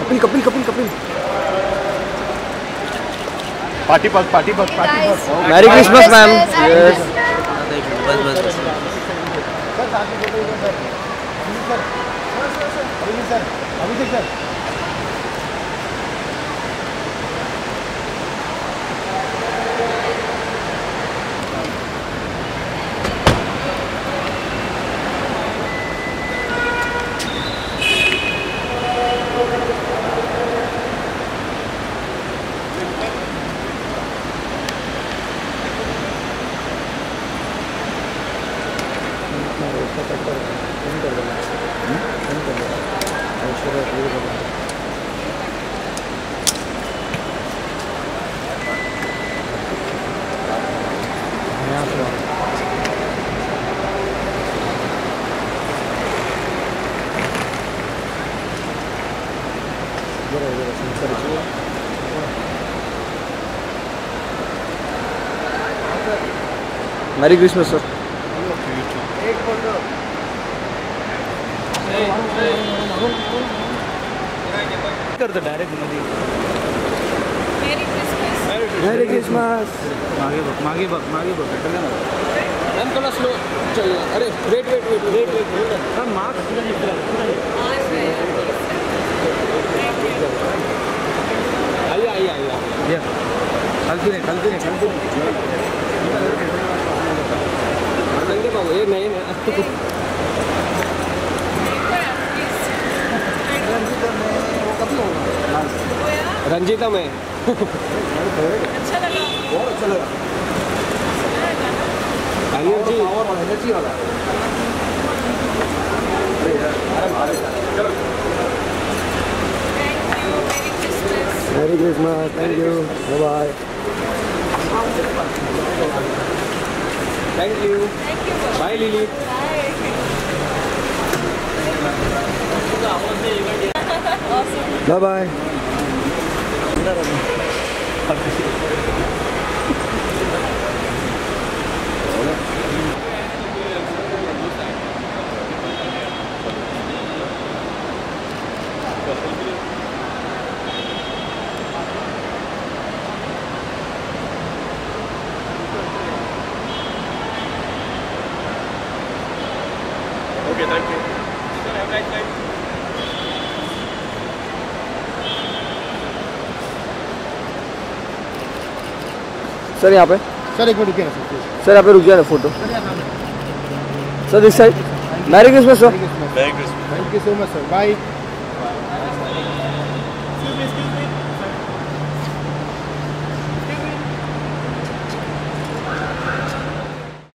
Kapil. Party bus. Merry Christmas, ma'am. Yes. बस. Sir. Merry Christmas, sir. करते direct मध्ये. Merry Christmas. मागे बघ मैम थोड़ा स्लो चल. अरे वेट हां मार्क्स आइए ये गलती नहीं बाबू ये नहीं रंजीता में अच्छा लगा. बहुत अच्छा लगा. एनर्जी वाला. Merry Christmas. Thank you. Bye. Thank you. Bye Lily. Bye. Okay, thank you. Have a nice time. Sir यहाँ पे. सर एक मिनट रुकिए ना सर यहाँ पे रुक जाए photo. Sir this side. Merry Christmas sir. Merry Christmas. Thank you so much, sir. Bye. Excuse me.